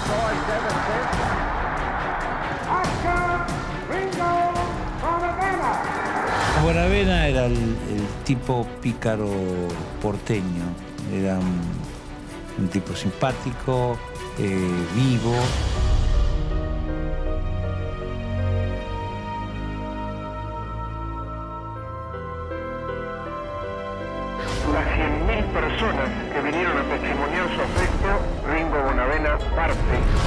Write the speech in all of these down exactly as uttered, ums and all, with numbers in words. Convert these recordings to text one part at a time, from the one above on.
Bonavena era el, el tipo pícaro porteño, era un, un tipo simpático, eh, vivo. Las cien mil personas que vinieron a testimoniar su afecto, Ringo Bonavena parte.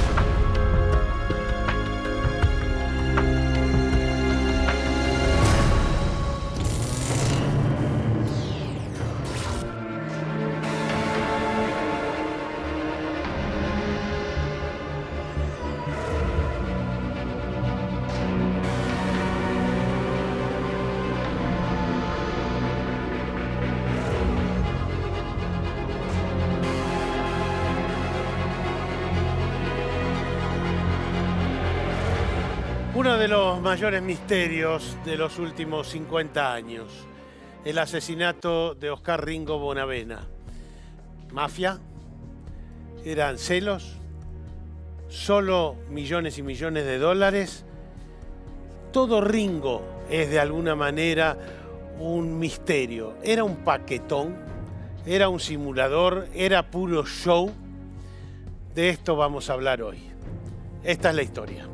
Uno de los mayores misterios de los últimos cincuenta años, el asesinato de Oscar Ringo Bonavena. ¿Mafia? ¿Eran celos? ¿Solo millones y millones de dólares? Todo Ringo es de alguna manera un misterio. ¿Era un paquetón? ¿Era un simulador? ¿Era puro show? De esto vamos a hablar hoy. Esta es la historia.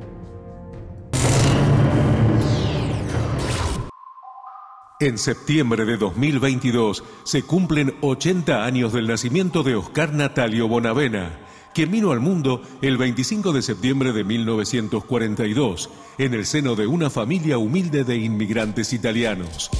En septiembre de dos mil veintidós se cumplen ochenta años del nacimiento de Oscar Natalio Bonavena, quien vino al mundo el veinticinco de septiembre de mil novecientos cuarenta y dos, en el seno de una familia humilde de inmigrantes italianos.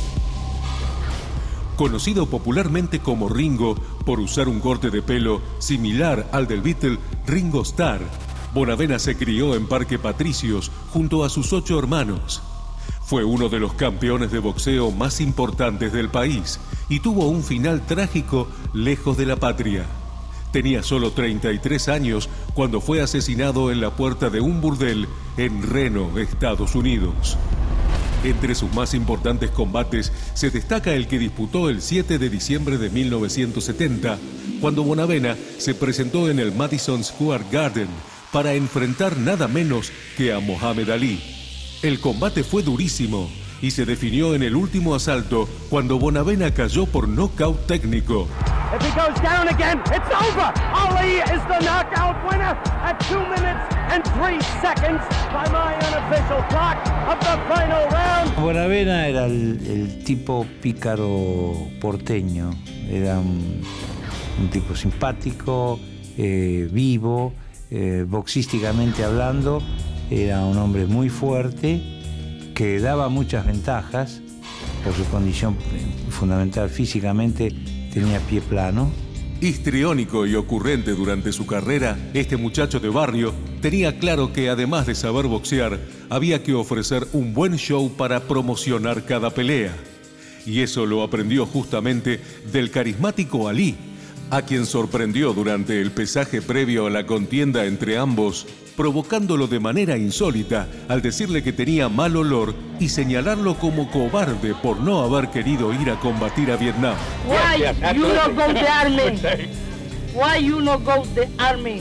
Conocido popularmente como Ringo por usar un corte de pelo similar al del Beatle Ringo Starr, Bonavena se crió en Parque Patricios junto a sus ocho hermanos. Fue uno de los campeones de boxeo más importantes del país y tuvo un final trágico lejos de la patria. Tenía solo treinta y tres años cuando fue asesinado en la puerta de un burdel en Reno, Estados Unidos. Entre sus más importantes combates se destaca el que disputó el siete de diciembre de mil novecientos setenta, cuando Bonavena se presentó en el Madison Square Garden para enfrentar nada menos que a Muhammad Ali. El combate fue durísimo y se definió en el último asalto cuando Bonavena cayó por nocaut técnico. If he goes down again, it's over. Ali is the knockout winner at two minutes and three seconds by my unofficial clock of the final round. Bonavena era el, el tipo pícaro porteño, era un, un tipo simpático, eh, vivo, eh, boxísticamente hablando. Era un hombre muy fuerte, que daba muchas ventajas por su condición fundamental físicamente, tenía pie plano. Histriónico y ocurrente durante su carrera, este muchacho de barrio tenía claro que además de saber boxear, había que ofrecer un buen show para promocionar cada pelea. Y eso lo aprendió justamente del carismático Ali, a quien sorprendió durante el pesaje previo a la contienda entre ambos, provocándolo de manera insólita al decirle que tenía mal olor y señalarlo como cobarde por no haber querido ir a combatir a Vietnam. Why you not go to the army? Why you not go to the army?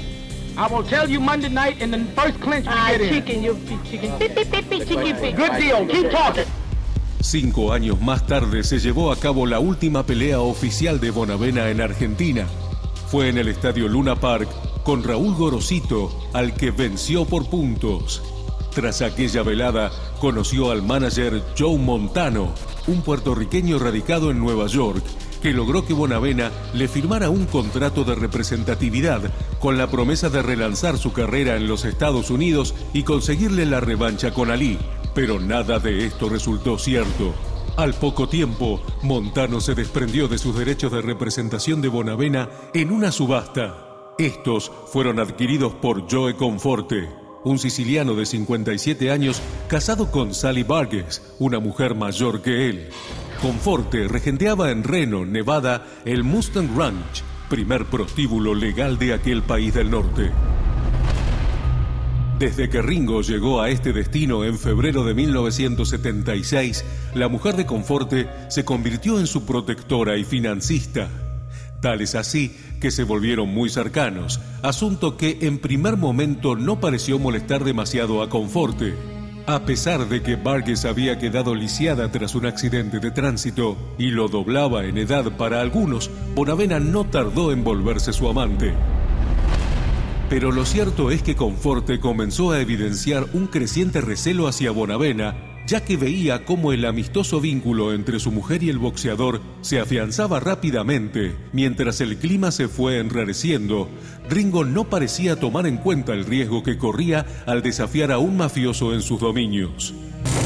I will tell you Monday night in the first clinch we Ah, get in. chicken, you chicken. Beep, beep, beep, beep, chicken, beep. Good deal. Keep talking. Cinco años más tarde se llevó a cabo la última pelea oficial de Bonavena en Argentina. Fue en el estadio Luna Park con Raúl Gorosito, al que venció por puntos. Tras aquella velada, conoció al manager Joe Montano, un puertorriqueño radicado en Nueva York, que logró que Bonavena le firmara un contrato de representatividad con la promesa de relanzar su carrera en los Estados Unidos y conseguirle la revancha con Ali. Pero nada de esto resultó cierto. Al poco tiempo, Montano se desprendió de sus derechos de representación de Bonavena en una subasta. Estos fueron adquiridos por Joe Conforte, un siciliano de cincuenta y siete años casado con Sally Vargas, una mujer mayor que él. Conforte regenteaba en Reno, Nevada, el Mustang Ranch, primer prostíbulo legal de aquel país del norte. Desde que Ringo llegó a este destino en febrero de mil novecientos setenta y seis, la mujer de Conforte se convirtió en su protectora y financista. Tal es así que se volvieron muy cercanos, asunto que en primer momento no pareció molestar demasiado a Conforte. A pesar de que Burgess había quedado lisiada tras un accidente de tránsito y lo doblaba en edad para algunos, Bonavena no tardó en volverse su amante. Pero lo cierto es que Conforte comenzó a evidenciar un creciente recelo hacia Bonavena, ya que veía cómo el amistoso vínculo entre su mujer y el boxeador se afianzaba rápidamente. Mientras el clima se fue enrareciendo, Ringo no parecía tomar en cuenta el riesgo que corría al desafiar a un mafioso en sus dominios.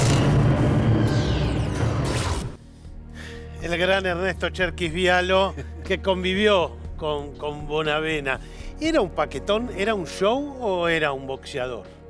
El gran Ernesto Cherkis Vialo, que convivió con, con Bonavena. ¿Era un paquetón, era un show o era un boxeador?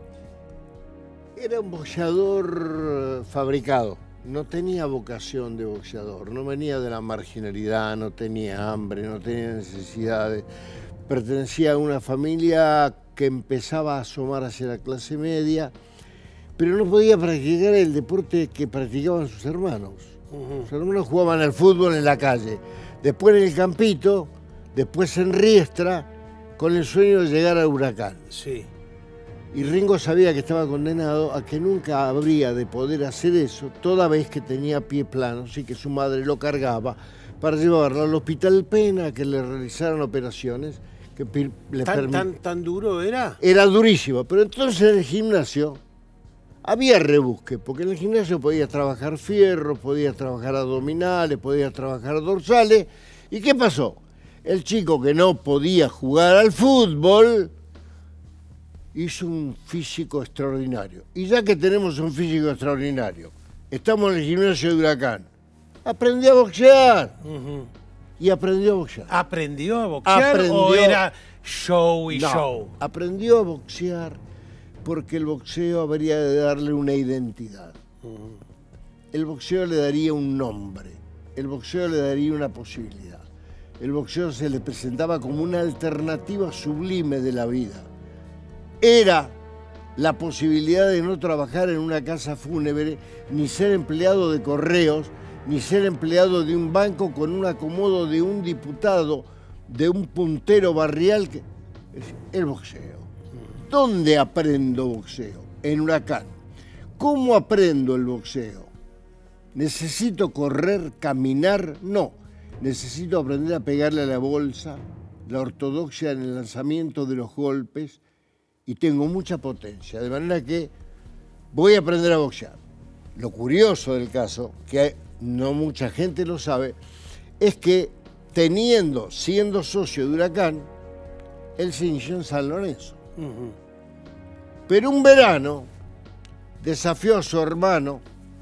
Era un boxeador fabricado, no tenía vocación de boxeador, no venía de la marginalidad, no tenía hambre, no tenía necesidades. Pertenecía a una familia que empezaba a asomar hacia la clase media, pero no podía practicar el deporte que practicaban sus hermanos. Uh-huh. Sus hermanos jugaban al fútbol en la calle, después en el campito, después en Riestra, con el sueño de llegar al Huracán. Sí. Y Ringo sabía que estaba condenado a que nunca habría de poder hacer eso, toda vez que tenía pie planos y que su madre lo cargaba para llevarlo al Hospital Pena, que le realizaran operaciones. Que le ¿Tan, tan, ¿Tan duro era? Era durísimo, pero entonces en el gimnasio había rebusque, porque en el gimnasio podías trabajar fierro, podías trabajar abdominales, podías trabajar dorsales. ¿Y qué pasó? El chico que no podía jugar al fútbol hizo un físico extraordinario. Y ya que tenemos un físico extraordinario, estamos en el gimnasio de Huracán, aprendió a boxear. Uh-huh. Y aprendió a boxear. ¿Aprendió a boxear aprendió... o era show y no, show? Aprendió a boxear porque el boxeo habría de darle una identidad. Uh-huh. El boxeo le daría un nombre, el boxeo le daría una posibilidad. El boxeo se le presentaba como una alternativa sublime de la vida. Era la posibilidad de no trabajar en una casa fúnebre, ni ser empleado de correos, ni ser empleado de un banco con un acomodo de un diputado, de un puntero barrial. Que... El boxeo. ¿Dónde aprendo boxeo? En Huracán. ¿Cómo aprendo el boxeo? ¿Necesito correr, caminar? No. Necesito aprender a pegarle a la bolsa, la ortodoxia en el lanzamiento de los golpes, y tengo mucha potencia, de manera que voy a aprender a boxear. Lo curioso del caso, que no mucha gente lo sabe, es que teniendo, siendo socio de Huracán, él se inició en San Lorenzo. Uh-huh. Pero un verano desafió a su hermano,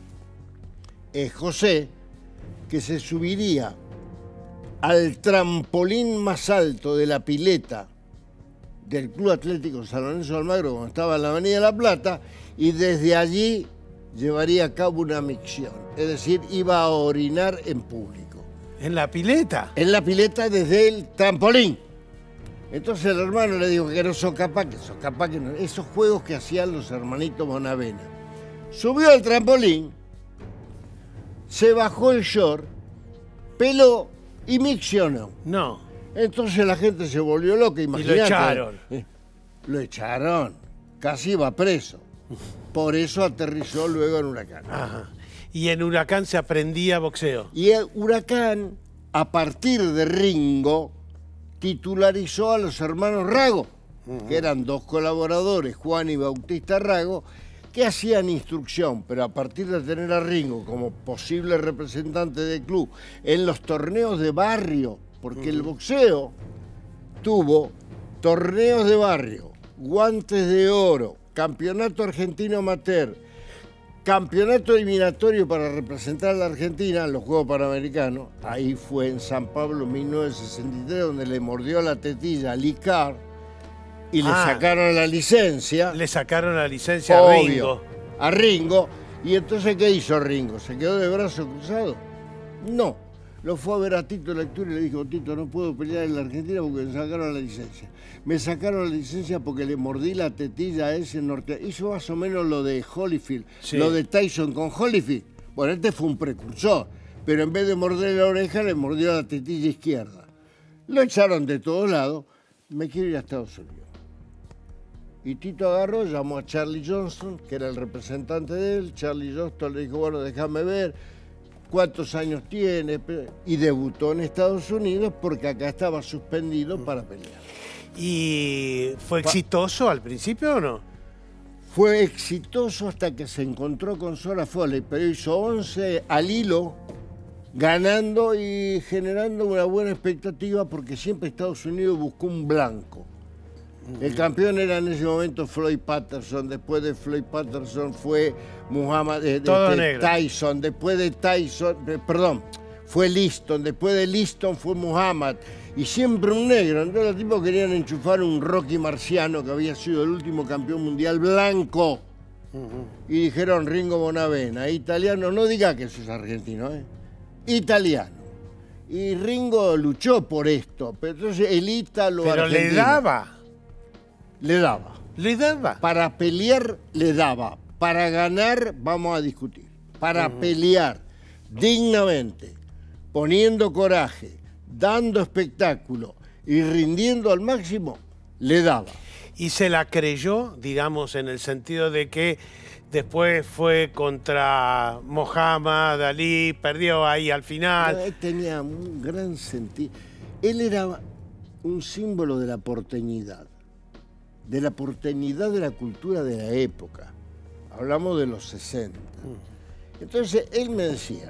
eh, José, que se subiría al trampolín más alto de la pileta del Club Atlético San Lorenzo de Almagro, cuando estaba en la Avenida La Plata, y desde allí llevaría a cabo una micción, es decir, iba a orinar en público. ¿En la pileta? En la pileta desde el trampolín. Entonces el hermano le dijo que no sos capaz, que sos capaz que no. Esos juegos que hacían los hermanitos Bonavena. Subió al trampolín, se bajó el short, peló y miccionó. No. Entonces la gente se volvió loca, imagínate. Y lo echaron. Eh, lo echaron, casi iba preso. Por eso aterrizó luego en Huracán. Ajá. Y en Huracán se aprendía boxeo. Y el Huracán, a partir de Ringo, titularizó a los hermanos Rago, uh-huh. que eran dos colaboradores, Juan y Bautista Rago, que hacían instrucción, pero a partir de tener a Ringo como posible representante del club en los torneos de barrio, porque el boxeo tuvo torneos de barrio, guantes de oro, campeonato argentino amateur, campeonato eliminatorio para representar a la Argentina en los Juegos Panamericanos. Ahí fue en San Pablo en mil novecientos sesenta y tres, donde le mordió la tetilla a Lee Carr y le ah, sacaron la licencia. Le sacaron la licencia obvio, a Ringo. A Ringo. Y entonces, ¿qué hizo Ringo? ¿Se quedó de brazos cruzados? No. Lo fue a ver a Tito Lectura y le dijo: Tito, no puedo pelear en la Argentina porque me sacaron la licencia. Me sacaron la licencia porque le mordí la tetilla a ese norte. Hizo más o menos lo de Holyfield, sí. lo de Tyson con Holyfield. Bueno, este fue un precursor, pero en vez de morder la oreja, le mordió la tetilla izquierda. Lo echaron de todos lados. Me quiero ir a Estados Unidos. Y Tito agarró, llamó a Charlie Johnston, que era el representante de él. Charlie Johnston le dijo, bueno, déjame ver cuántos años tiene. Y debutó en Estados Unidos porque acá estaba suspendido para pelear. ¿Y fue exitoso al principio o no? Fue exitoso hasta que se encontró con Zora Folley, pero hizo once al hilo, ganando y generando una buena expectativa porque siempre Estados Unidos buscó un blanco. El campeón era en ese momento Floyd Patterson, después de Floyd Patterson fue Muhammad eh, Todo de, negro. Tyson, después de Tyson, eh, perdón, fue Liston, después de Liston fue Muhammad, y siempre un negro. Entonces los tipos querían enchufar un Rocky Marciano, que había sido el último campeón mundial blanco, uh-huh. Y dijeron Ringo Bonavena, italiano, no diga que eso es argentino, ¿eh? Italiano. Y Ringo luchó por esto, pero entonces el ítalo Pero argentino, le daba. Le daba. Le daba. Para pelear, le daba. Para ganar, vamos a discutir. Para uh-huh. pelear dignamente, poniendo coraje, dando espectáculo y rindiendo al máximo, le daba. Y se la creyó, digamos, en el sentido de que después fue contra Muhammad Ali, perdió ahí al final. Él tenía un gran sentido. Él era un símbolo de la porteñidad. De la porteñidad de la cultura de la época. Hablamos de los sesenta. Entonces él me decía,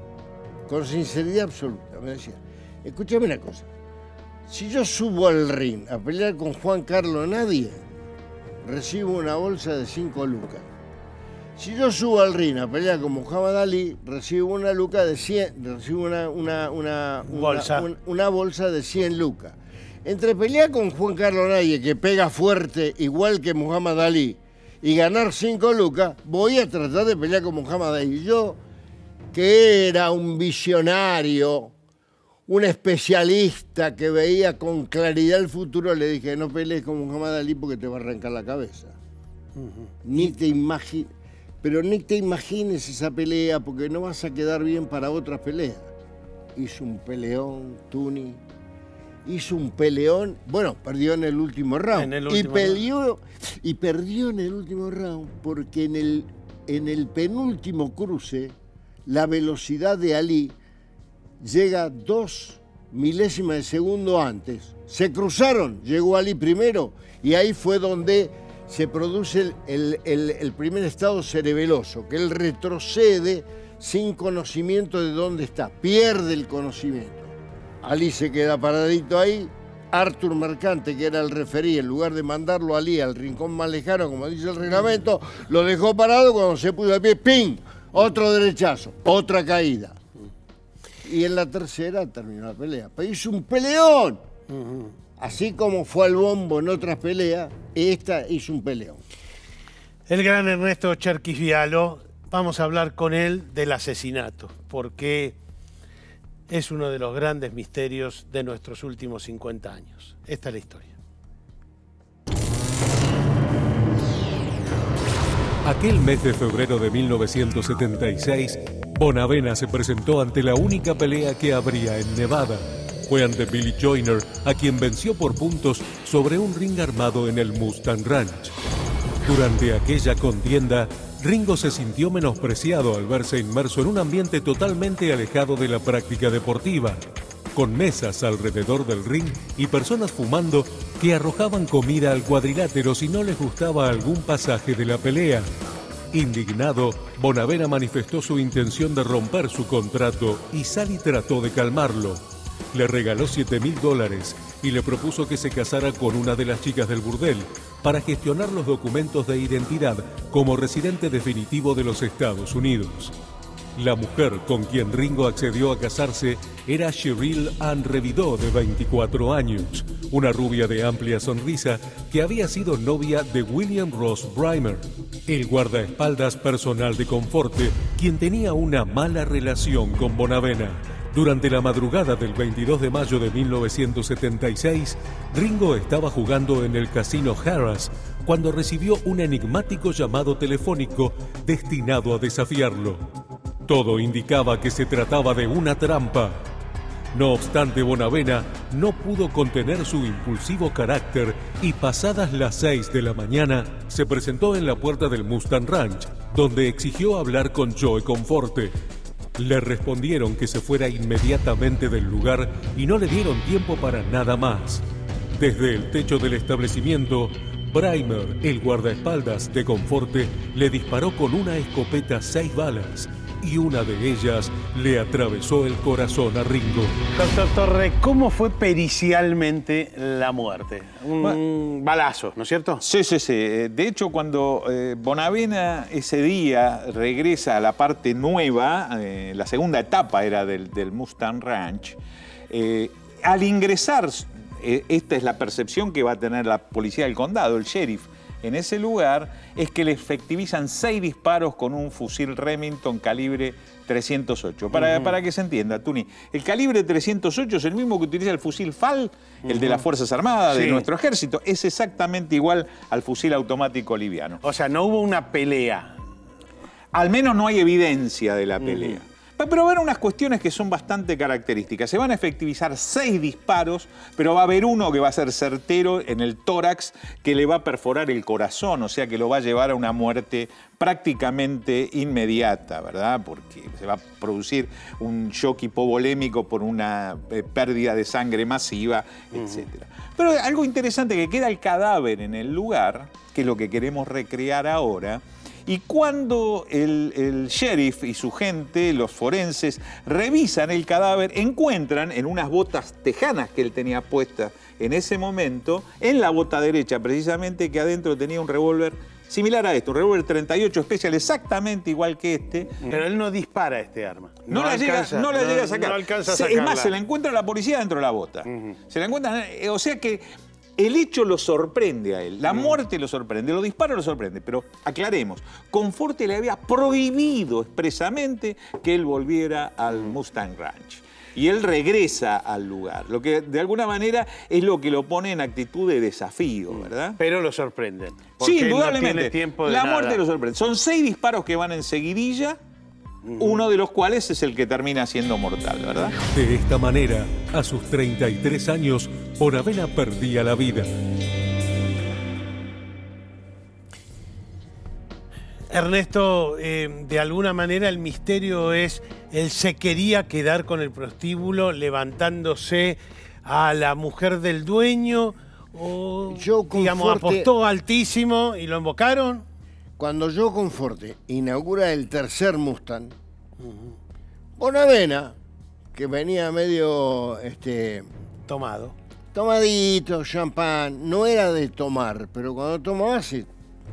con sinceridad absoluta, me decía, escúchame una cosa, si yo subo al ring a pelear con Juan Carlos Nadie, recibo una bolsa de cinco lucas. Si yo subo al ring a pelear con Muhammad Ali, recibo una luca de cien, recibo una, una, una, una, bolsa. Una, una bolsa de cien lucas. Entre pelear con Juan Carlos Nadie, que pega fuerte igual que Muhammad Ali, y ganar cinco lucas, voy a tratar de pelear con Muhammad Ali. Yo, que era un visionario, un especialista que veía con claridad el futuro, le dije, no pelees con Muhammad Ali porque te va a arrancar la cabeza. Uh-huh. Ni te imagines, pero ni te imagines esa pelea porque no vas a quedar bien para otras peleas. Hizo un peleón, Tuni. Hizo un peleón, bueno, perdió en el último round. En el último y, peleó, y perdió en el último round porque en el, en el penúltimo cruce la velocidad de Ali llega dos milésimas de segundo antes. Se cruzaron, llegó Ali primero y ahí fue donde se produce el, el, el, el primer estado cerebeloso, que él retrocede sin conocimiento de dónde está, pierde el conocimiento. Ali se queda paradito ahí. Arthur Mercante, que era el referí, en lugar de mandarlo a Ali al rincón más lejano, como dice el reglamento, lo dejó parado. Cuando se puso de pie, ¡ping! Otro derechazo, otra caída. Y en la tercera terminó la pelea. Pero hizo un peleón. Uh-huh. Así como fue al bombo en otras peleas, esta hizo un peleón. El gran Ernesto Cherkis Vialo, vamos a hablar con él del asesinato, porque es uno de los grandes misterios de nuestros últimos cincuenta años. Esta es la historia. Aquel mes de febrero de mil novecientos setenta y seis, Bonavena se presentó ante la única pelea que habría en Nevada. Fue ante Billy Joyner, a quien venció por puntos sobre un ring armado en el Mustang Ranch. Durante aquella contienda, Ringo se sintió menospreciado al verse inmerso en un ambiente totalmente alejado de la práctica deportiva, con mesas alrededor del ring y personas fumando que arrojaban comida al cuadrilátero si no les gustaba algún pasaje de la pelea. Indignado, Bonavena manifestó su intención de romper su contrato y Sally trató de calmarlo. Le regaló siete mil dólares y le propuso que se casara con una de las chicas del burdel para gestionar los documentos de identidad como residente definitivo de los Estados Unidos. La mujer con quien Ringo accedió a casarse era Cheryl Ann Revidó, de veinticuatro años, una rubia de amplia sonrisa que había sido novia de William Ross Brymer, el guardaespaldas personal de Conforte, quien tenía una mala relación con Bonavena. Durante la madrugada del veintidós de mayo de mil novecientos setenta y seis, Ringo estaba jugando en el casino Harrah's cuando recibió un enigmático llamado telefónico destinado a desafiarlo. Todo indicaba que se trataba de una trampa. No obstante, Bonavena no pudo contener su impulsivo carácter y pasadas las seis de la mañana se presentó en la puerta del Mustang Ranch, donde exigió hablar con Joe Conforte. Le respondieron que se fuera inmediatamente del lugar y no le dieron tiempo para nada más. Desde el techo del establecimiento, Braimer, el guardaespaldas de Conforte, le disparó con una escopeta seis balas y una de ellas le atravesó el corazón a Ringo. Doctor Torre, ¿cómo fue pericialmente la muerte? Un bueno, balazo, ¿no es cierto? Sí, sí, sí. De hecho, cuando eh, Bonavena ese día regresa a la parte nueva, eh, la segunda etapa era del, del Mustang Ranch, eh, al ingresar, eh, esta es la percepción que va a tener la policía del condado, el sheriff, en ese lugar, es que le efectivizan seis disparos con un fusil Remington calibre trescientos ocho. Para, uh-huh. para que se entienda, Tuni, el calibre trescientos ocho es el mismo que utiliza el fusil F A L, uh-huh. el de las Fuerzas Armadas, sí. de nuestro ejército. Es exactamente igual al fusil automático liviano. O sea, no hubo una pelea. Al menos no hay evidencia de la pelea. Uh-huh. Pero va a haber unas cuestiones que son bastante características. Se van a efectivizar seis disparos, pero va a haber uno que va a ser certero en el tórax, que le va a perforar el corazón, o sea que lo va a llevar a una muerte prácticamente inmediata, ¿verdad? Porque se va a producir un shock hipovolémico por una eh, pérdida de sangre masiva, uh-huh. etcétera. Pero algo interesante, que queda el cadáver en el lugar, que es lo que queremos recrear ahora. Y cuando el, el sheriff y su gente, los forenses, revisan el cadáver, encuentran en unas botas tejanas que él tenía puestas en ese momento, en la bota derecha precisamente, que adentro tenía un revólver similar a este, un revólver treinta y ocho Special, exactamente igual que este. Pero él no dispara este arma. No, no la, alcanza, llega, no la no, llega a sacar. No alcanza a se, es más, se la encuentra la policía dentro de la bota. Uh-huh. Se la encuentra, o sea que el hecho lo sorprende a él, la muerte lo sorprende, los disparos lo sorprende, pero aclaremos, Conforte le había prohibido expresamente que él volviera al Mustang Ranch. Y él regresa al lugar, lo que de alguna manera es lo que lo pone en actitud de desafío, ¿verdad? Pero lo sorprenden. Sí, indudablemente. No tiene tiempo de la nada. muerte lo sorprende. Son seis disparos que van en seguidilla, uno de los cuales es el que termina siendo mortal, ¿verdad? De esta manera, a sus treinta y tres años, Bonavena perdía la vida. Ernesto, eh, de alguna manera el misterio es, él se quería quedar con el prostíbulo levantándose a la mujer del dueño, o Yo digamos, apostó altísimo y lo invocaron. Cuando Joe Conforte inaugura el tercer Mustang, uh-huh. Bonavena, que venía medio este, tomado, tomadito, champán, no era de tomar, pero cuando tomaba sí,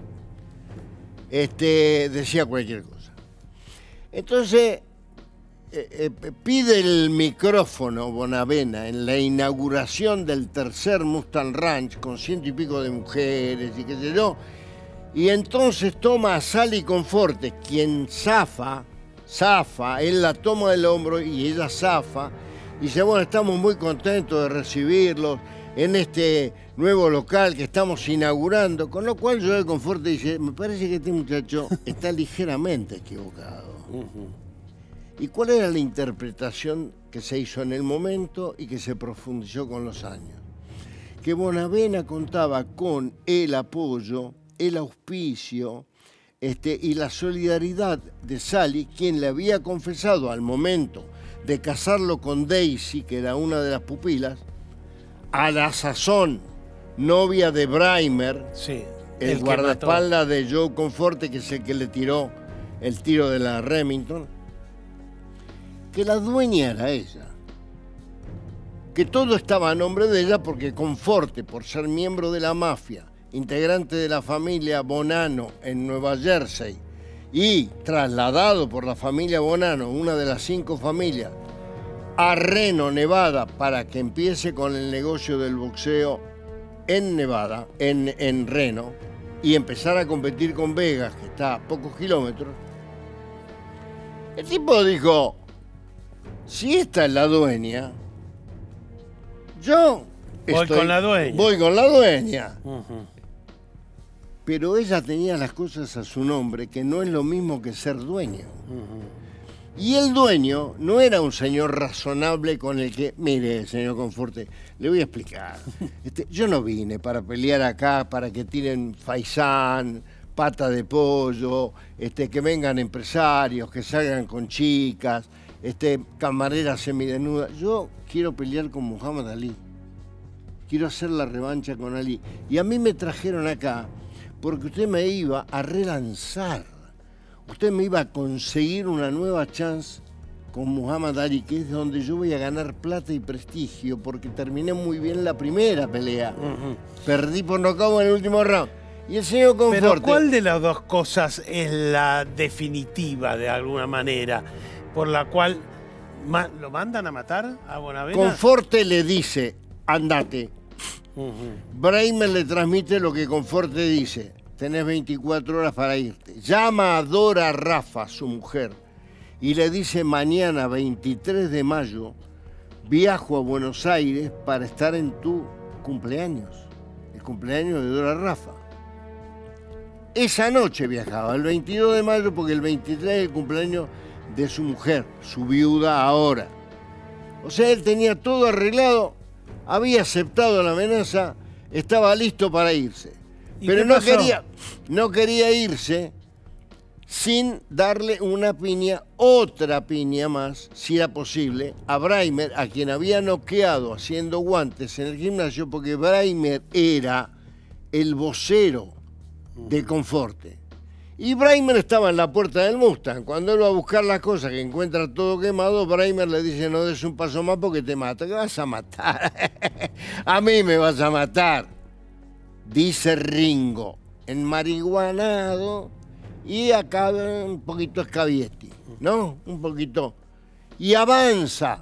este, decía cualquier cosa. Entonces eh, eh, pide el micrófono Bonavena en la inauguración del tercer Mustang Ranch con ciento y pico de mujeres y qué sé yo. Y entonces toma a Sally Conforte, quien zafa, zafa, él la toma del hombro y ella zafa. Y dice, bueno, estamos muy contentos de recibirlos en este nuevo local que estamos inaugurando. Con lo cual Joe Conforte dice, me parece que este muchacho está ligeramente equivocado. Uh-huh. ¿Y cuál era la interpretación que se hizo en el momento y que se profundizó con los años? Que Bonavena contaba con el apoyo, el auspicio este, y la solidaridad de Sally, quien le había confesado al momento de casarlo con Daisy, que era una de las pupilas, a la sazón novia de Braimer, sí, el, el guardaespaldas de Joe Conforte, que es el que le tiró el tiro de la Remington, que la dueña era ella, que todo estaba a nombre de ella porque Conforte, por ser miembro de la mafia, integrante de la familia Bonanno en Nueva Jersey y trasladado por la familia Bonanno, una de las cinco familias, a Reno, Nevada, para que empiece con el negocio del boxeo en Nevada, en, en Reno, y empezar a competir con Vegas, que está a pocos kilómetros. El tipo dijo, si esta es la dueña, yo voy estoy, con la dueña. Voy con la dueña. Uh-huh. Pero ella tenía las cosas a su nombre, que no es lo mismo que ser dueño. Uh-huh. Y el dueño no era un señor razonable con el que, mire, señor Conforte, le voy a explicar. Este, yo no vine para pelear acá, para que tiren faisán, pata de pollo, este, que vengan empresarios, que salgan con chicas, este, camareras semidenudas. Yo quiero pelear con Muhammad Ali. Quiero hacer la revancha con Ali. Y a mí me trajeron acá porque usted me iba a relanzar. Usted me iba a conseguir una nueva chance con Muhammad Ali, que es donde yo voy a ganar plata y prestigio, porque terminé muy bien la primera pelea. Uh-huh. Perdí por nocaut en el último round. Y el señor Conforte... Pero ¿cuál de las dos cosas es la definitiva, de alguna manera, por la cual ma lo mandan a matar a Bonavena? Conforte le dice, andate. Uh-huh. Braimel le transmite lo que Conforte dice. Tenés veinticuatro horas para irte. Llama a Dora Rafa, su mujer, y le dice, mañana, veintitrés de mayo, viajo a Buenos Aires para estar en tu cumpleaños. El cumpleaños de Dora Rafa. Esa noche viajaba, el veintidós de mayo, porque el veintitrés es el cumpleaños de su mujer, su viuda ahora. O sea, él tenía todo arreglado, había aceptado la amenaza, estaba listo para irse. Pero no quería, no quería irse sin darle una piña, otra piña más, si era posible, a Braimer, a quien había noqueado haciendo guantes en el gimnasio, porque Braimer era el vocero de Conforte. Y Braimer estaba en la puerta del Mustang. Cuando él va a buscar las cosas, que encuentra todo quemado, Braimer le dice, no des un paso más porque te mato. ¿Qué vas a matar? A mí me vas a matar. Dice Ringo, enmarihuanado y acá un poquito escabietti, ¿no? Un poquito. Y avanza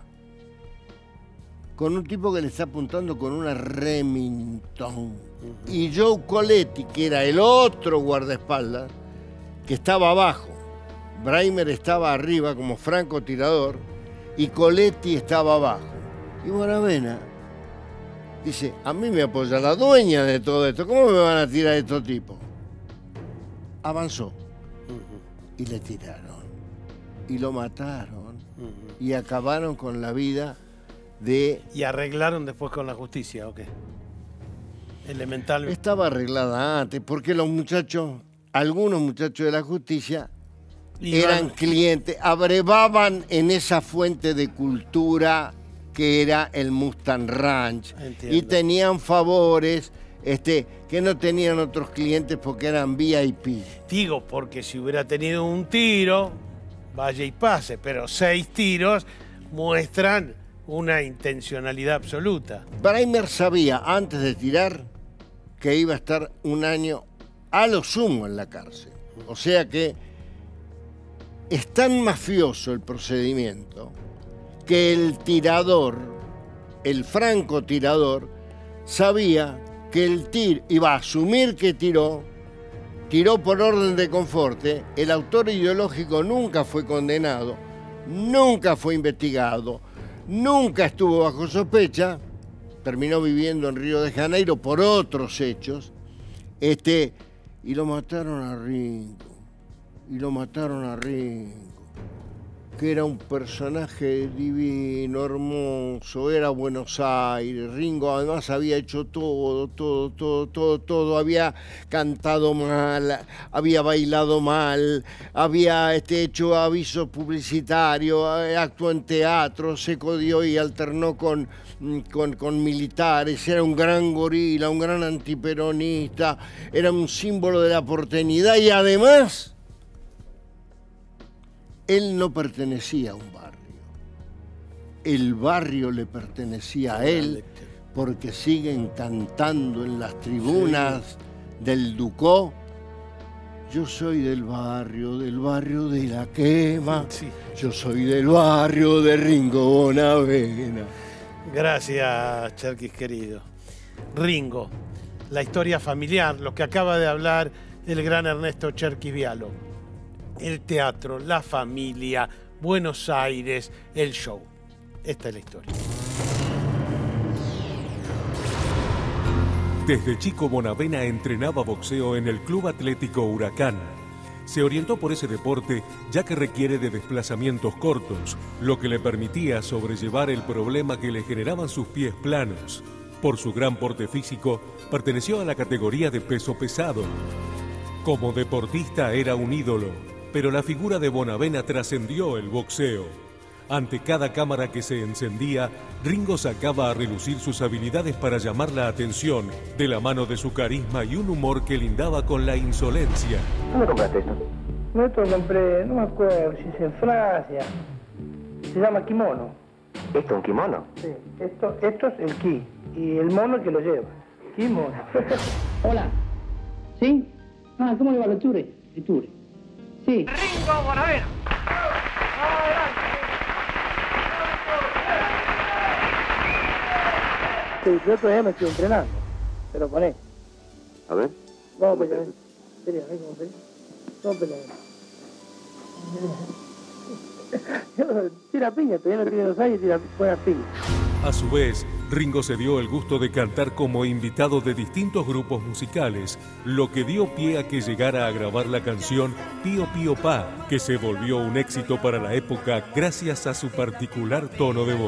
con un tipo que le está apuntando con una Remington. Y Joe Coletti, que era el otro guardaespaldas, que estaba abajo. Braimer estaba arriba como francotirador y Coletti estaba abajo. Y Bonavena dice, a mí me apoya la dueña de todo esto, ¿cómo me van a tirar estos tipos? Avanzó uh-huh. y le tiraron y lo mataron uh-huh. y acabaron con la vida de... ¿Y arreglaron después con la justicia o qué? Elemental. Estaba arreglada antes, porque los muchachos, algunos muchachos de la justicia y eran van... clientes, abrevaban en esa fuente de cultura que era el Mustang Ranch. Entiendo. Y tenían favores este, que no tenían otros clientes porque eran V I P. Digo, porque si hubiera tenido un tiro, vaya y pase, pero seis tiros muestran una intencionalidad absoluta. Braimer sabía antes de tirar que iba a estar un año a lo sumo en la cárcel. O sea que es tan mafioso el procedimiento que el tirador, el francotirador, sabía que el tir iba a asumir que tiró, tiró por orden de Conforte, el autor ideológico nunca fue condenado, nunca fue investigado, nunca estuvo bajo sospecha, terminó viviendo en Río de Janeiro por otros hechos, este, y lo mataron a Ringo, y lo mataron a Ringo, que era un personaje divino, hermoso, era Buenos Aires. Ringo además había hecho todo, todo, todo, todo, todo. Había cantado mal, había bailado mal, había este, hecho avisos publicitarios, actuó en teatro, se codió y alternó con, con, con militares. Era un gran gorila, un gran antiperonista, era un símbolo de la porteñidad y además... él no pertenecía a un barrio. El barrio le pertenecía a él porque siguen cantando en las tribunas sí. del Ducó. Yo soy del barrio, del barrio de la quema. Sí. Yo soy del barrio de Ringo Bonavena. Gracias, Cherkis querido. Ringo, la historia familiar, lo que acaba de hablar el gran Ernesto Cherkis Vialo. El teatro, la familia, Buenos Aires, el show. Esta es la historia. Desde chico Bonavena entrenaba boxeo en el Club Atlético Huracán. se orientó por ese deporte ya que requiere de desplazamientos cortos, lo que le permitía sobrellevar el problema que le generaban sus pies planos. Por su gran porte físico, perteneció a la categoría de peso pesado. Como deportista era un ídolo, pero la figura de Bonavena trascendió el boxeo. Ante cada cámara que se encendía, Ringo sacaba a relucir sus habilidades para llamar la atención, de la mano de su carisma y un humor que lindaba con la insolencia. ¿Dónde compraste esto? No, esto lo compré, no me acuerdo si es en Francia. Se llama kimono. ¿Esto es un kimono? Sí, esto, esto es el ki y el mono que lo lleva. Kimono. Hola. ¿Sí? Ah, ¿cómo le va el tour? El tour. Sí. Ringo Bonavena. Sí, yo todavía me estoy entrenando, pero poné. A ver. Vamos a pelear, ven. Pelea, ven cómo pelea. Vamos a pelear. Tira piña, todavía no tiene dos años y tira buenas piñas. A su vez, Ringo se dio el gusto de cantar como invitado de distintos grupos musicales, lo que dio pie a que llegara a grabar la canción Pío Pío Pa, que se volvió un éxito para la época gracias a su particular tono de voz.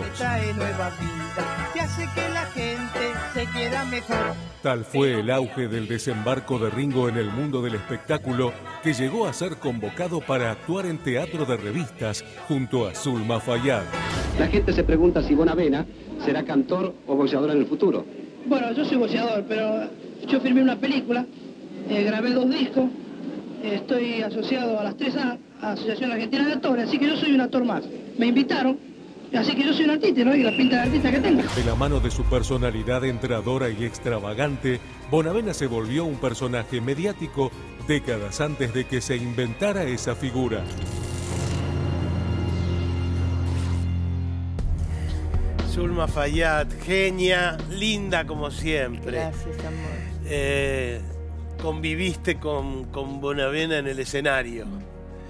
Tal fue el auge del desembarco de Ringo en el mundo del espectáculo que llegó a ser convocado para actuar en teatro de revistas junto a Zulma Fayad. La gente se pregunta si Bonavena será cantor o boxeador en el futuro. Bueno, yo soy boxeador, pero yo firmé una película, eh, grabé dos discos, eh, estoy asociado a las tres A, a Asociación Argentina de Actores, así que yo soy un actor más. Me invitaron, así que yo soy un artista, ¿no? Y la pinta de artista que tengo. De la mano de su personalidad entradora y extravagante, Bonavena se volvió un personaje mediático décadas antes de que se inventara esa figura. Zulma Fayad, genia, linda como siempre. Gracias, amor. Eh, conviviste con, con Bonavena en el escenario. Mm.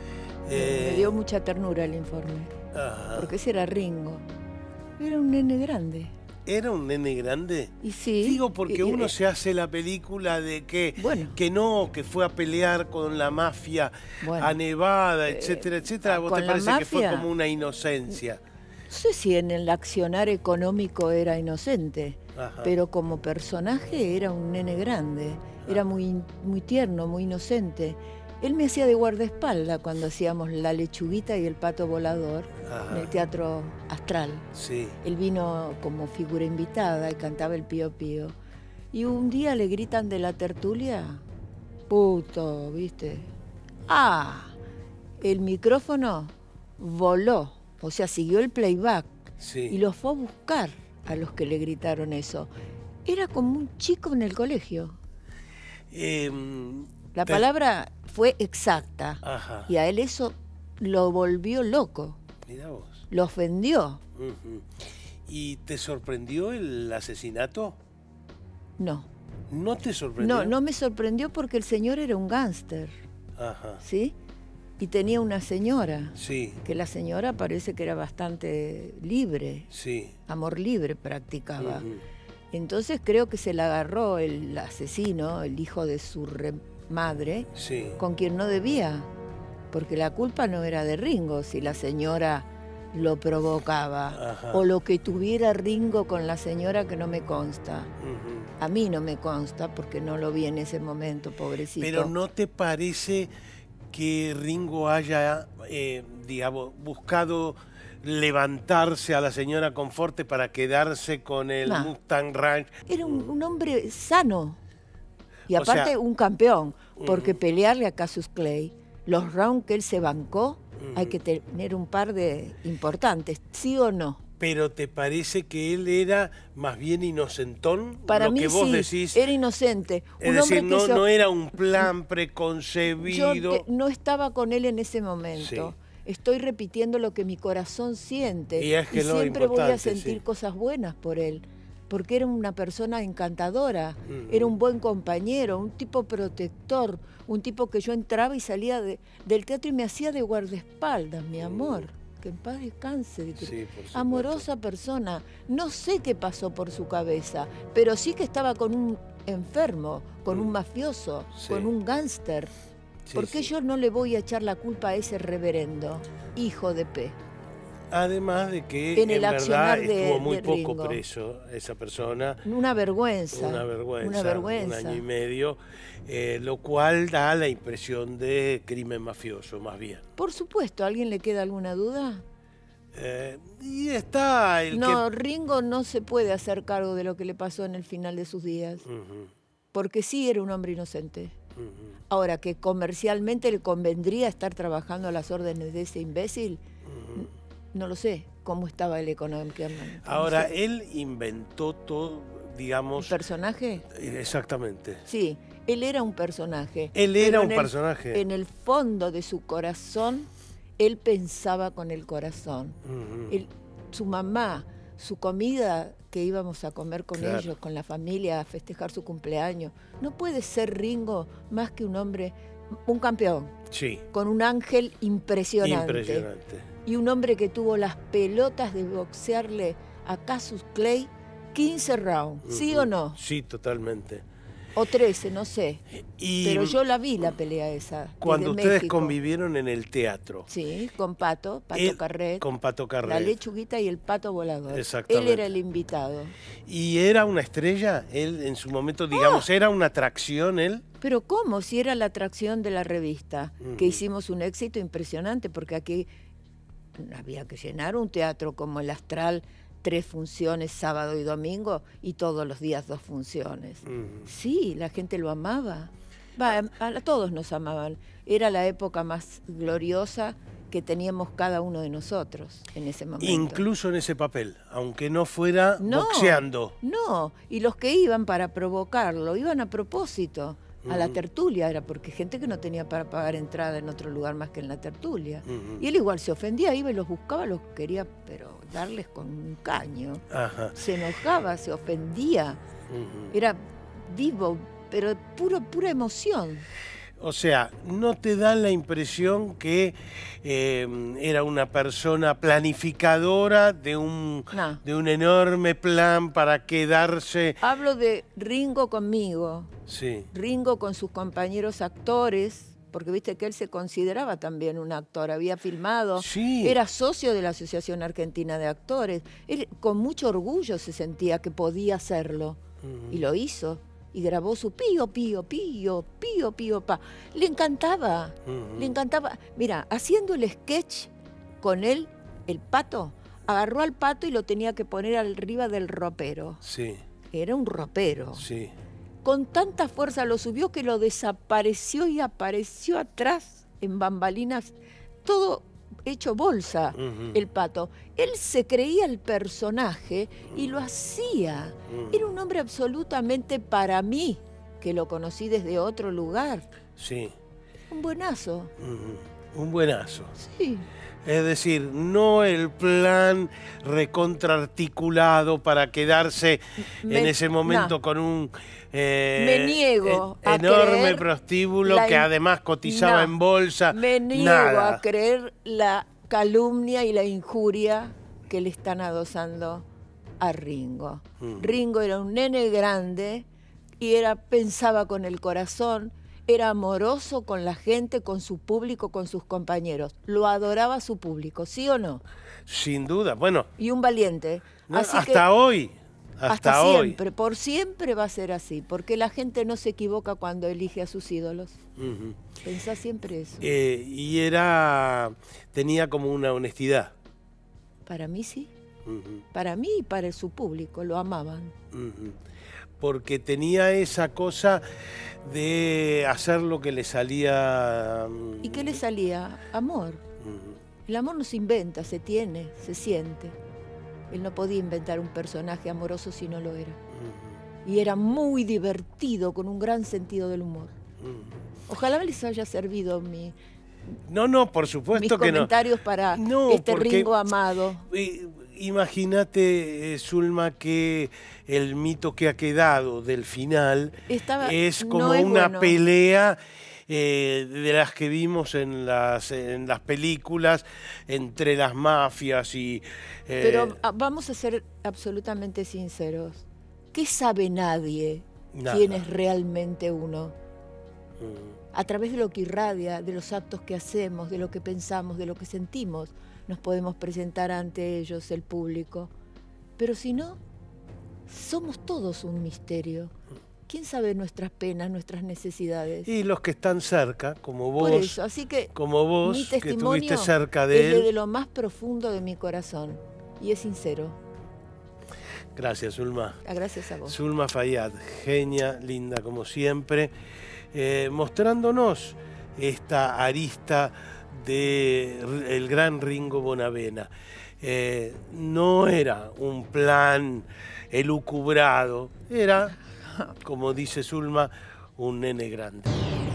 Eh, Me dio mucha ternura el informe. Ajá. Porque ese era Ringo. Era un nene grande. ¿Era un nene grande? Y sí. Digo porque y, uno eh, se hace la película de que, bueno. que no, que fue a pelear con la mafia bueno, a Nevada, etcétera, etcétera. ¿Vos te parece mafia, que fue como una inocencia? No sé si en el accionar económico era inocente, Ajá. pero como personaje era un nene grande. Era muy, muy tierno, muy inocente. Él me hacía de guardaespaldas cuando hacíamos La Lechuguita y El Pato Volador, Ajá. en el Teatro Astral. Sí. Él vino como figura invitada y cantaba el Pío Pío. Y un día le gritan de la tertulia, puto, ¿viste? ¡Ah! El micrófono voló, o sea, siguió el playback. Sí. Y los fue a buscar a los que le gritaron eso. Era como un chico en el colegio. Eh, La te... palabra fue exacta. Ajá. Y a él eso lo volvió loco. Mirá vos. Lo ofendió. Uh-huh. ¿Y te sorprendió el asesinato? No. ¿No te sorprendió? No, no me sorprendió porque el señor era un gángster. Ajá. ¿Sí? Y tenía una señora. Sí. Que la señora parece que era bastante libre. Sí. Amor libre practicaba. Uh-huh. Entonces creo que se la agarró el asesino, el hijo de su re madre, sí. con quien no debía. Porque la culpa no era de Ringo, si la señora lo provocaba. Ajá. O lo que tuviera Ringo con la señora, que no me consta. Uh-huh. A mí no me consta porque no lo vi en ese momento, pobrecito. Pero ¿no te parece que Ringo haya, eh, digamos, buscado levantarse a la señora Conforte para quedarse con el nah. Mustang Ranch? Era un, un hombre sano. Y O aparte sea, un campeón, porque uh-huh. pelearle a Cassius Clay, los rounds que él se bancó, uh-huh. hay que tener un par de importantes, ¿sí o no? ¿Pero te parece que él era más bien inocentón? Para lo mí que vos sí, decís, era inocente. Es un decir, hombre no, que se... no era un plan preconcebido. Yo te, no estaba con él en ese momento. Sí. Estoy repitiendo lo que mi corazón siente. Y, es que y lo siempre voy a sentir sí. cosas buenas por él. Porque era una persona encantadora, uh-huh. era un buen compañero, un tipo protector, un tipo que yo entraba y salía de, del teatro y me hacía de guardaespaldas, mi amor. Uh-huh. Que en paz descanse. Sí, amorosa persona. No sé qué pasó por su cabeza, pero sí que estaba con un enfermo, con uh-huh. un mafioso, sí. con un gángster. Sí, ¿Por qué sí. yo no le voy a echar la culpa a ese reverendo hijo de P? Además de que en, en verdad de, estuvo muy poco Ringo. preso esa persona. Una vergüenza. Una vergüenza. Una vergüenza. Un año y medio, eh, lo cual da la impresión de crimen mafioso, más bien. Por supuesto, ¿a alguien le queda alguna duda? Eh, y está el No, que... Ringo no se puede hacer cargo de lo que le pasó en el final de sus días. Uh-huh. Porque sí era un hombre inocente. Uh-huh. Ahora, que comercialmente le convendría estar trabajando a las órdenes de ese imbécil, uh-huh. no lo sé cómo estaba él económicamente. Ahora, no sé. él inventó todo, digamos... ¿El personaje? Exactamente. Sí, él era un personaje. Él era un en personaje. El, en el fondo de su corazón, él pensaba con el corazón. Uh-huh. él, su mamá, su comida que íbamos a comer con claro. ellos, con la familia, a festejar su cumpleaños. No puede ser Ringo más que un hombre, un campeón. Sí. Con un ángel impresionante. Impresionante. Y un hombre que tuvo las pelotas de boxearle a Cassius Clay quince rounds, uh-huh. ¿sí o no? Sí, totalmente. O trece, no sé. Y pero yo la vi la pelea esa. Cuando ustedes México. convivieron en el teatro. Sí, con Pato, Pato él, Carret. Con Pato Carret. La lechuguita y el pato volador. Exactamente. Él era el invitado. ¿Y era una estrella? Él en su momento, digamos, oh. ¿era una atracción él? Pero ¿cómo? Si era la atracción de la revista. Uh-huh. Que hicimos un éxito impresionante, porque aquí había que llenar un teatro como el Astral, tres funciones sábado y domingo, y todos los días dos funciones. Uh-huh. Sí, la gente lo amaba. Va, a, a todos nos amaban. Era la época más gloriosa que teníamos cada uno de nosotros en ese momento. Incluso en ese papel, aunque no fuera no, boxeando. No, y los que iban para provocarlo, iban a propósito. A la tertulia era porque gente que no tenía para pagar entrada en otro lugar más que en la tertulia. Uh-huh. Y él igual se ofendía, iba y los buscaba, los quería, pero darles con un caño. Ajá. Se enojaba, se ofendía. Uh-huh. Era vivo, pero puro, pura emoción. O sea, ¿no te da la impresión que eh, era una persona planificadora de un, no. de un enorme plan para quedarse? Hablo de Ringo conmigo. Sí. Ringo con sus compañeros actores, porque viste que él se consideraba también un actor, había filmado, sí. Era socio de la Asociación Argentina de Actores. Él con mucho orgullo se sentía que podía hacerlo, uh-huh. y lo hizo. Y grabó su pío, pío, pío, pío, pío, pa. Le encantaba, uh-huh. le encantaba. Mira, haciendo el sketch con él, el pato, agarró al pato y lo tenía que poner arriba del ropero. Sí. Era un ropero. Sí. Con tanta fuerza lo subió que lo desapareció y apareció atrás en bambalinas, todo hecho bolsa, uh-huh. el pato. Él se creía el personaje y lo hacía. Uh-huh. Era un hombre absolutamente para mí, que lo conocí desde otro lugar. Sí. Un buenazo. Uh-huh. Un buenazo. Sí. Es decir, no el plan recontraarticulado para quedarse Me, en ese momento no. con un eh, Me niego eh, a enorme creer prostíbulo la, que además cotizaba no, en bolsa. Me niego nada. a creer la calumnia y la injuria que le están adosando a Ringo. Mm. Ringo era un nene grande y era, pensaba con el corazón. Era amoroso con la gente, con su público, con sus compañeros. Lo adoraba a su público, ¿sí o no? Sin duda, bueno. Y un valiente. No, así hasta que, hoy. Hasta, hasta hoy. siempre, por siempre va a ser así, porque la gente no se equivoca cuando elige a sus ídolos. Uh-huh. Pensá siempre eso. Eh, y era, tenía como una honestidad. Para mí sí. Uh-huh. Para mí y para su público, lo amaban. Uh-huh. Porque tenía esa cosa de hacer lo que le salía... ¿Y qué le salía? Amor. Uh-huh. El amor no se inventa, se tiene, se siente. Él no podía inventar un personaje amoroso si no lo era. Uh-huh. Y era muy divertido, con un gran sentido del humor. Uh-huh. Ojalá les haya servido mi... No, no, por supuesto mis que no. comentarios para no, este porque, Ringo amado. Eh, Imagínate, eh, Zulma, que el mito que ha quedado del final Estaba, es como no es una bueno. pelea eh, de las que vimos en las, en las películas entre las mafias y... Eh... Pero vamos a ser absolutamente sinceros. ¿Qué sabe nadie Nada. quién es realmente uno? A través de lo que irradia, de los actos que hacemos, de lo que pensamos, de lo que sentimos, nos podemos presentar ante ellos, el público. Pero si no, somos todos un misterio. ¿Quién sabe nuestras penas, nuestras necesidades? Y los que están cerca, como vos, Por eso, así que como vos mi que testimonio estuviste cerca de es él. de lo más profundo de mi corazón y es sincero. Gracias, Zulma. Gracias a vos. Zulma Fayad, genia, linda como siempre, eh, mostrándonos esta arista del gran Ringo Bonavena. Eh, no era un plan elucubrado, era, como dice Zulma, un nene grande.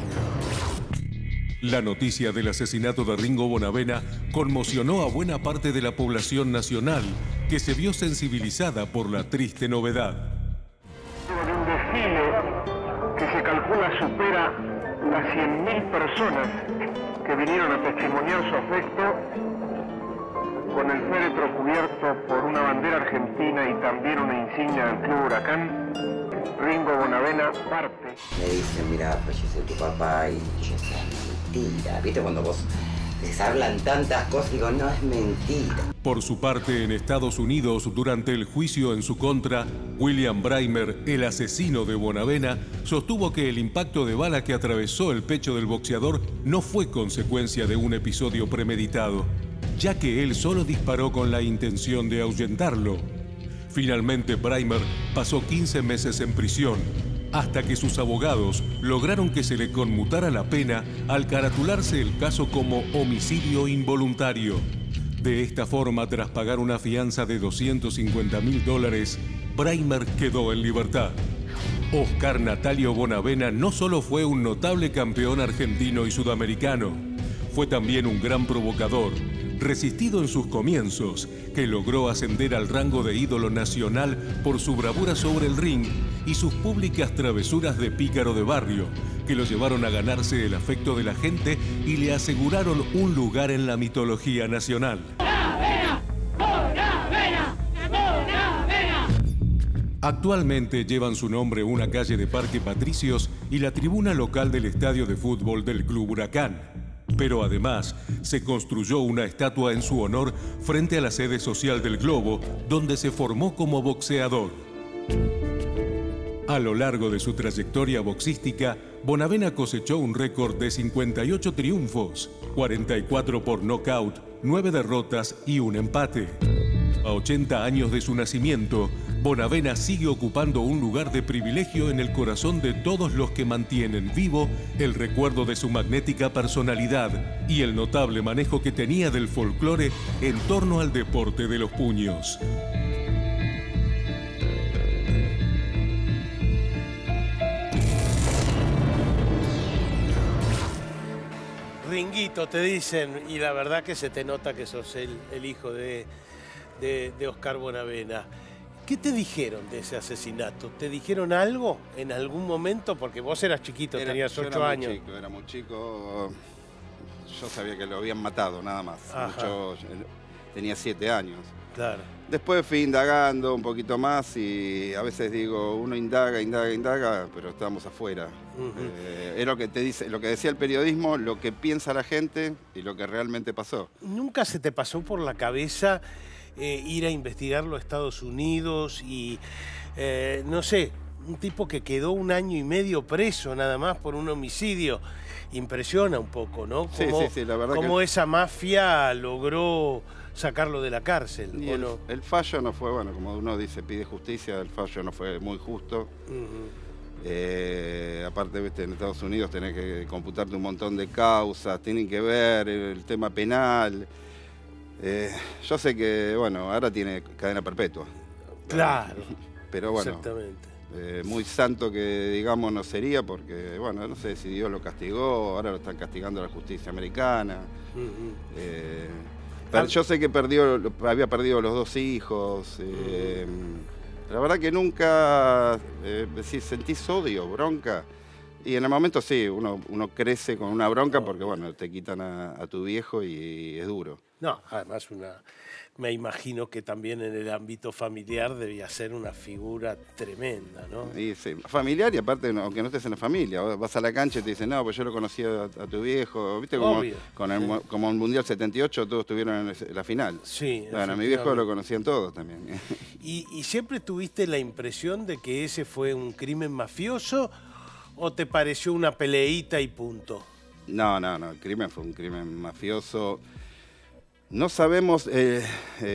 La noticia del asesinato de Ringo Bonavena conmocionó a buena parte de la población nacional, que se vio sensibilizada por la triste novedad. De un desfile que se calcula supera las cien mil personas que vinieron a testimoniar su afecto, con el féretro cubierto por una bandera argentina y también una insignia del Club Huracán, Ringo Bonavena parte. Me dicen, mira, falleció tu papá, y yo decía, es mentira. ¿Viste cuando vos les hablan tantas cosas? Digo, no, es mentira. Por su parte, en Estados Unidos, durante el juicio en su contra, William Braymer, el asesino de Bonavena, sostuvo que el impacto de bala que atravesó el pecho del boxeador no fue consecuencia de un episodio premeditado, ya que él solo disparó con la intención de ahuyentarlo. Finalmente, Braymer pasó quince meses en prisión, hasta que sus abogados lograron que se le conmutara la pena al caratularse el caso como homicidio involuntario. De esta forma, tras pagar una fianza de doscientos cincuenta mil dólares, Braymer quedó en libertad. Oscar Natalio Bonavena no solo fue un notable campeón argentino y sudamericano, fue también un gran provocador, resistido en sus comienzos, que logró ascender al rango de ídolo nacional por su bravura sobre el ring y sus públicas travesuras de pícaro de barrio, que lo llevaron a ganarse el afecto de la gente y le aseguraron un lugar en la mitología nacional. Actualmente llevan su nombre una calle de Parque Patricios y la tribuna local del estadio de fútbol del Club Huracán. Pero además, se construyó una estatua en su honor frente a la sede social del Globo, donde se formó como boxeador. A lo largo de su trayectoria boxística, Bonavena cosechó un récord de cincuenta y ocho triunfos, cuarenta y cuatro por nocaut, nueve derrotas y un empate. A ochenta años de su nacimiento, Bonavena sigue ocupando un lugar de privilegio en el corazón de todos los que mantienen vivo el recuerdo de su magnética personalidad y el notable manejo que tenía del folclore en torno al deporte de los puños. Ringuito, te dicen, y la verdad que se te nota que sos el, el hijo de, de, de Oscar Bonavena. ¿Qué te dijeron de ese asesinato? ¿Te dijeron algo en algún momento? Porque vos eras chiquito, Era, tenías yo ocho era años. Muy chico, era muy chico. Yo sabía que lo habían matado, nada más. Yo tenía siete años. Claro. Después fui indagando un poquito más y a veces digo, uno indaga, indaga, indaga, pero estamos afuera. Uh-huh. eh, es lo que te dice, lo que decía el periodismo, lo que piensa la gente y lo que realmente pasó. ¿Nunca se te pasó por la cabeza eh, ir a investigarlo a Estados Unidos y, eh, no sé, un tipo que quedó un año y medio preso nada más por un homicidio? Impresiona un poco, ¿no? Sí, cómo, sí, sí, la verdad cómo que... esa mafia logró sacarlo de la cárcel. Y ¿o el, no? el fallo no fue, bueno, como uno dice, pide justicia, el fallo no fue muy justo. Uh-huh. eh, aparte, viste, en Estados Unidos tenés que computarte un montón de causas, tienen que ver el tema penal. Eh, yo sé que, bueno, ahora tiene cadena perpetua. Claro. Pero bueno, exactamente. Eh, muy santo que digamos no sería porque, bueno, no sé si Dios lo castigó, ahora lo están castigando la justicia americana. Uh-huh. eh, pero yo sé que perdió, había perdido los dos hijos. Eh, uh-huh. La verdad que nunca, eh, si sentís odio, bronca, Y en el momento sí, uno, uno crece con una bronca porque, bueno, te quitan a, a tu viejo y, y es duro. No, además una, me imagino que también en el ámbito familiar debía ser una figura tremenda, ¿no? Y, sí, familiar y aparte, aunque no estés en la familia, vas a la cancha y te dicen, no, pues yo lo conocía a, a tu viejo, ¿viste? Como, Obvio, con el, sí. como el Mundial setenta y ocho todos estuvieron en la final. Sí, bueno, a mi viejo lo conocían todos también. ¿Y, ¿Y siempre tuviste la impresión de que ese fue un crimen mafioso o te pareció una peleita y punto? No, no, no, el crimen fue un crimen mafioso. No sabemos eh,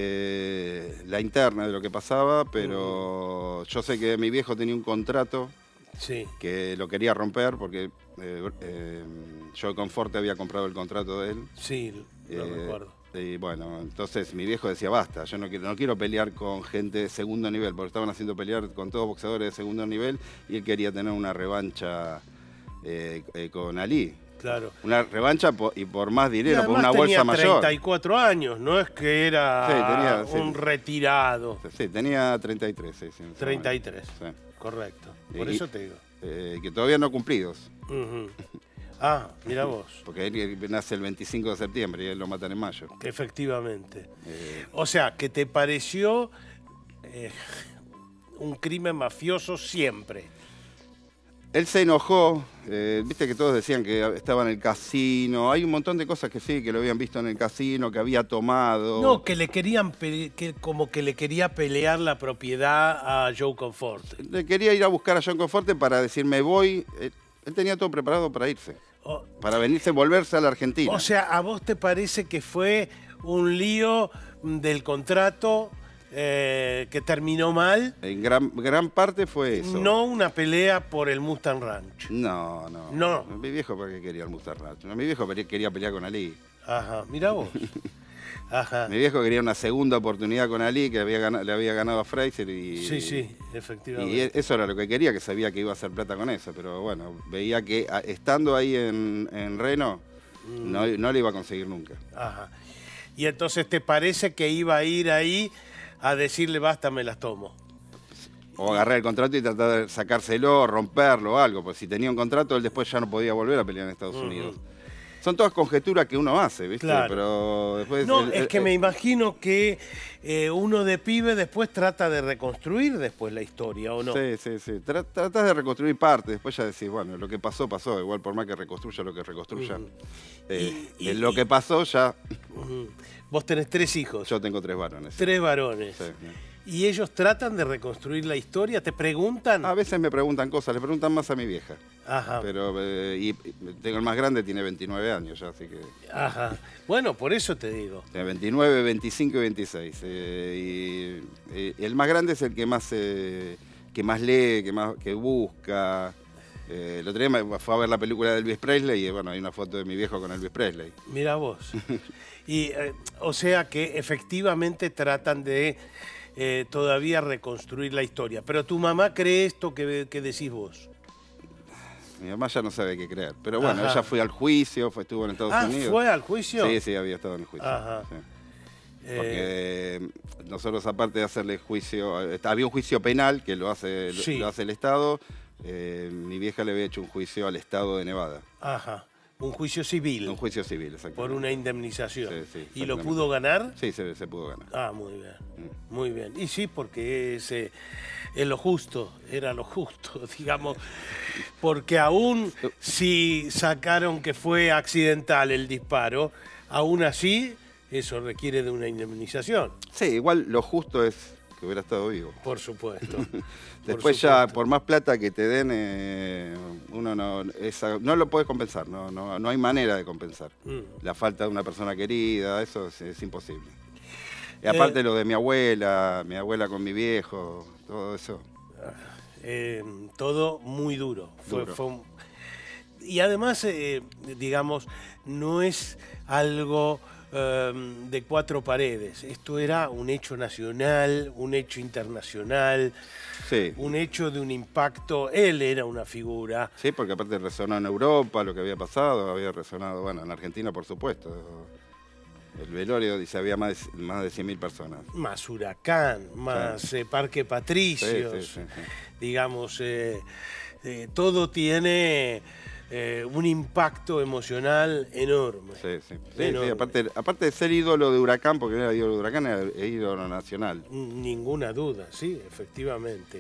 eh, la interna de lo que pasaba, pero yo sé que mi viejo tenía un contrato sí. que lo quería romper porque eh, eh, Joe Conforte había comprado el contrato de él. Sí, lo eh, recuerdo. Y bueno, entonces mi viejo decía, basta, yo no quiero, no quiero pelear con gente de segundo nivel, porque estaban haciendo pelear con todos boxeadores de segundo nivel y él quería tener una revancha eh, eh, con Ali. Claro. Una revancha por, y por más dinero, por una tenía bolsa mayor. treinta y cuatro años, no es que era sí, tenía, un sí. retirado. Sí, tenía treinta y tres. Sí, sí, treinta y tres, sí. Correcto. Por y, eso te digo. Eh, que todavía no cumplidos. Uh-huh. Ah, mira vos. Porque él nace el veinticinco de septiembre y él lo matan en mayo. Efectivamente. Eh, o sea, que te pareció eh, un crimen mafioso siempre. Él se enojó, eh, viste que todos decían que estaba en el casino, hay un montón de cosas que sí, que lo habían visto en el casino, que había tomado. No, que le querían, que como que le quería pelear la propiedad a Joe Conforte. Le quería ir a buscar a Joe Conforte para decir, me voy, él, él tenía todo preparado para irse, oh. para venirse, volverse a la Argentina. O sea, ¿a vos te parece que fue un lío del contrato Eh, que terminó mal? En gran, gran parte fue eso. No una pelea por el Mustang Ranch. No, no. No. Mi viejo porque quería el Mustang Ranch. Mi viejo quería pelear con Ali. Ajá, mira vos. Ajá. Mi viejo quería una segunda oportunidad con Ali que había ganado, le había ganado a Frazier y... Sí, sí, efectivamente. Y eso era lo que quería, que sabía que iba a hacer plata con eso. Pero bueno, veía que estando ahí en, en Reno, mm. no, no le iba a conseguir nunca. Ajá. Y entonces, ¿te parece que iba a ir ahí a decirle, basta, me las tomo? O agarrar el contrato y tratar de sacárselo, romperlo, algo. Pues si tenía un contrato, él después ya no podía volver a pelear en Estados uh-huh. Unidos. Son todas conjeturas que uno hace, ¿viste? Claro. Pero después... No, el, es el, que el, me imagino que eh, uno de pibe después trata de reconstruir después la historia, ¿o no? Sí, sí, sí. Tratas de reconstruir parte, después ya decís, bueno, lo que pasó, pasó. Igual por más que reconstruya lo que reconstruya. Uh-huh. eh, y, y, lo que pasó ya... Uh-huh. Vos tenés tres hijos. Yo tengo tres varones. Tres varones. Sí, sí. ¿Y ellos tratan de reconstruir la historia? ¿Te preguntan? A veces me preguntan cosas, le preguntan más a mi vieja. Ajá. Pero, eh, y tengo el más grande, tiene veintinueve años ya, así que... Ajá. Bueno, por eso te digo. Tiene veintinueve, veinticinco y veintiséis. Eh, y, y el más grande es el que más, eh, que más lee, que más que busca. Eh, el otro día me fue a ver la película de Elvis Presley y bueno, hay una foto de mi viejo con Elvis Presley. Mira vos. Y, eh, o sea que efectivamente tratan de eh, todavía reconstruir la historia. Pero tu mamá cree esto que, que decís vos. Mi mamá ya no sabe qué creer. Pero bueno, Ajá. ella fue al juicio, fue, estuvo en Estados ah, Unidos. ¿Fue al juicio? Sí, sí, había estado en el juicio. Ajá. Sí. Eh... Porque nosotros, aparte de hacerle juicio, había un juicio penal que lo hace, sí. lo hace el Estado. Eh, mi vieja le había hecho un juicio al Estado de Nevada. Ajá. Un juicio civil. Un juicio civil, exactamente. Por una indemnización. Sí, sí, ¿Y lo pudo ganar? Sí, se, se pudo ganar. Ah, muy bien. Mm. Muy bien. Y sí, porque es, eh, es lo justo, era lo justo, digamos. Porque aún si sacaron que fue accidental el disparo, aún así eso requiere de una indemnización. Sí, igual lo justo es que hubiera estado vivo. Por supuesto. Después por ya, supuesto. Por más plata que te den, eh, uno no, esa, no lo puedes compensar, no, no, no hay manera de compensar. Mm. La falta de una persona querida, eso es, es imposible. Y aparte eh, lo de mi abuela, mi abuela con mi viejo, todo eso. Eh, todo muy duro. Fue, duro. Fue un... Y además, eh, digamos, no es algo... Um, de cuatro paredes. Esto era un hecho nacional, un hecho internacional, sí. un hecho de un impacto. Él era una figura. Sí, porque aparte resonó en Europa lo que había pasado, había resonado, bueno, en Argentina por supuesto. El velorio dice había más de, más de cien mil personas. Más Huracán, más sí. eh, Parque Patricios, sí, sí, sí, sí. digamos... Eh, Eh, todo tiene eh, un impacto emocional enorme. Sí, sí. sí, enorme. sí aparte, aparte de ser ídolo de Huracán, porque era ídolo de Huracán, era ídolo nacional. Ninguna duda, sí, efectivamente.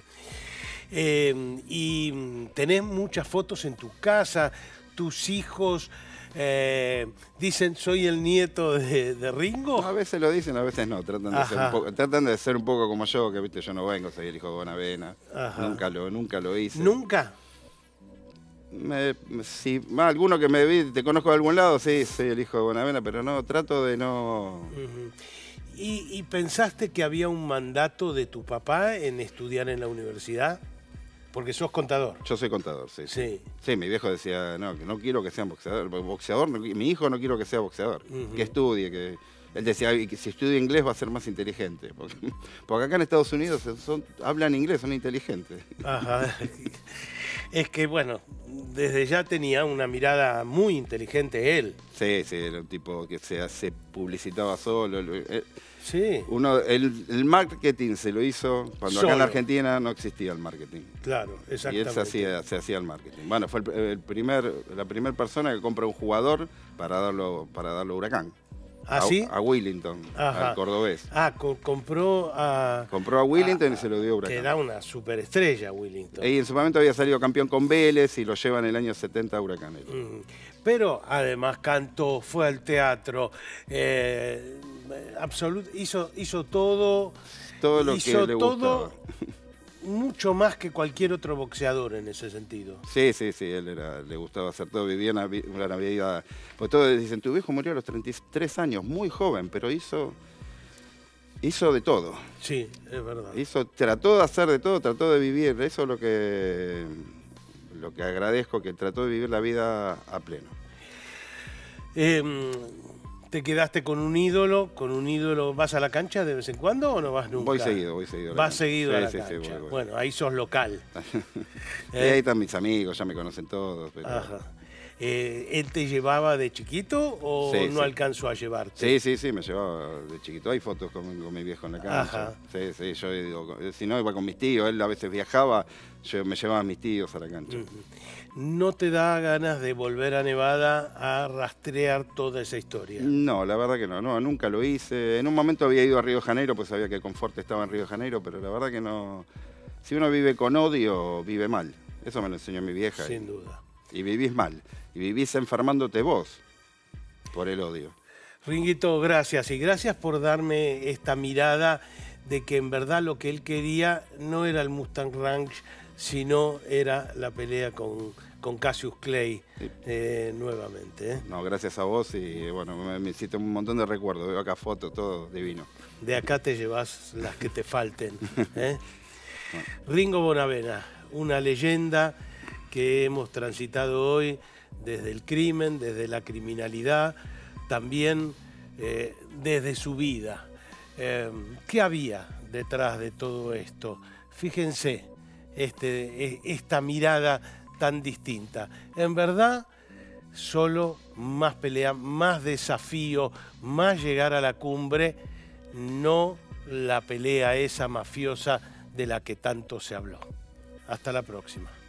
Eh, y tenés muchas fotos en tu casa, tus hijos eh, dicen soy el nieto de, de Ringo. No, a veces lo dicen, a veces no, tratan de, ser un poco, tratan de ser un poco como yo, que viste, yo no vengo, soy el hijo de Bonavena. Ajá. Nunca lo, nunca lo hice. ¿Nunca? Me, si, más alguno que me vi, te conozco de algún lado, sí, soy el hijo de Bonavena, pero no, trato de no... Uh-huh. ¿Y, ¿Y pensaste que había un mandato de tu papá en estudiar en la universidad? Porque sos contador. Yo soy contador, sí. Sí, sí, sí mi viejo decía, no, que no quiero que sea boxeador. Boxeador, no, mi hijo no quiero que sea boxeador, uh-huh. que estudie, que... Él decía que si estudia inglés va a ser más inteligente. Porque, porque acá en Estados Unidos son, hablan inglés, son inteligentes. Ajá. Es que, bueno, desde ya tenía una mirada muy inteligente él. Sí, sí, era un tipo que se, se publicitaba solo. Sí. Uno, el, el marketing se lo hizo cuando solo. Acá en la Argentina no existía el marketing. Claro, exactamente. Y él se hacía, se hacía el marketing. Bueno, fue el, el primer, la primera persona que compra un jugador para darlo, para darlo a Huracán. ¿Ah, a, sí? A Willington, Ajá. al cordobés. Ah, co compró a... Compró a Willington a, y se lo dio a Huracán. Que era una superestrella, Willington. Y en su momento había salido campeón con Vélez y lo lleva en el año setenta a Huracán. Mm. Pero además cantó, fue al teatro, eh, absolut, hizo, hizo todo... Todo lo hizo que le todo gustaba. Mucho más que cualquier otro boxeador en ese sentido. Sí, sí, sí, él era, le gustaba hacer todo, vivía una, una vida... Pues todos dicen, tu viejo murió a los treinta y tres años, muy joven, pero hizo, hizo de todo. Sí, es verdad. Hizo, trató de hacer de todo, trató de vivir, eso es lo que, lo que agradezco, que trató de vivir la vida a pleno. Eh, ¿Te quedaste con un ídolo? ¿Con un ídolo vas a la cancha de vez en cuando o no vas nunca? Voy seguido, voy seguido. Vas seguido sí, a la sí, cancha. Sí, voy, voy. Bueno, ahí sos local. ¿Eh? Ahí están mis amigos, ya me conocen todos. Pero... Ajá. Eh, ¿Él te llevaba de chiquito o sí, no sí. alcanzó a llevarte? Sí, sí, sí, me llevaba de chiquito. Hay fotos con, con mi viejo en la cancha. Ajá. Sí, sí, yo digo, si no iba con mis tíos, él a veces viajaba, yo me llevaba a mis tíos a la cancha. ¿No te da ganas de volver a Nevada a rastrear toda esa historia? No, la verdad que no, no, nunca lo hice. En un momento había ido a Río de Janeiro, pues sabía que Conforte estaba en Río de Janeiro, pero la verdad que no. Si uno vive con odio, vive mal. Eso me lo enseñó mi vieja. Sin y, duda. Y vivís mal. Y vivís enfermándote vos por el odio. Ringuito, gracias. Y gracias por darme esta mirada de que en verdad lo que él quería no era el Mustang Ranch, sino era la pelea con, con Cassius Clay sí. eh, nuevamente. ¿eh? No, gracias a vos y bueno, me, me hiciste un montón de recuerdos. Veo acá fotos, todo divino. De acá te llevas las que te falten. ¿eh? Bueno. Ringo Bonavena, una leyenda que hemos transitado hoy desde el crimen, desde la criminalidad, también eh, desde su vida. Eh, ¿Qué había detrás de todo esto? Fíjense, este, esta mirada tan distinta. En verdad, solo más pelea, más desafío, más llegar a la cumbre, no la pelea esa mafiosa de la que tanto se habló. Hasta la próxima.